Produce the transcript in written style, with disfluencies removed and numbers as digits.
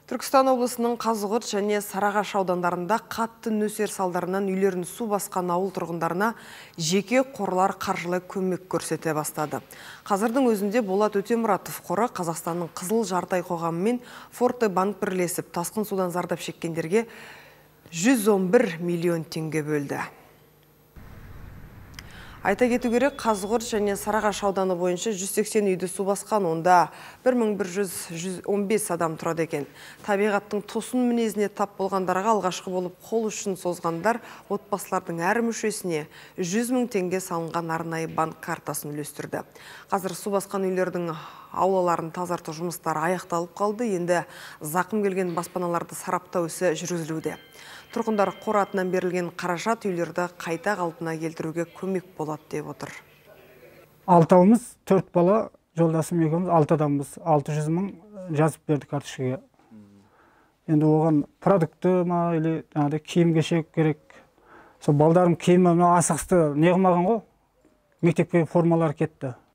Түркістан облысының Қазығұрт және Сарыағаш аудандарында қатты нөсер салдарынан үйлерін су басқан ауыл тұрғындарына жеке қорлар қаржылай көмек көрсете бастады. Қазірдің өзінде Болат Өтемұратов қоры Қазақстанның Қызыл Жарты ай қоғамы мен Форте банк бірлесіп тасқын судан зардап шеккендерге 111 миллион теңге бөлді. Айта кету керек, Қазығұрт және Сарыағаш ауданы бойынша 180 үйді су басқан, онда 1115 адам тұрады екен. Табиғаттың тосын мінезіне тап болғандарға алғашқы болып қол ұшын созғандар отбасылардың әр мүшесіне 100 мың теңге салынған арнайы банк картасын үлестірді. Қазір су басқан үйлердің аулаларын тазарту жұмыстары аяқталып қалды. Енді зақым келген баспаналарды сараптау ісі жүргізілуде. Тұрғындар қор атынан берілген қаражат үйлерді қайта қалпына келтіруге көмек болады деп отыр. Алтауымыз 4 бала, жолдасым екеуміз 6 адамбыз. 600 мың жазып берді карточкаға. Енді оған продукты ма, или киім-кешек керек. Сол балдарым киімі асығысты не қылмаған ғой. Мектепке формалар кетті.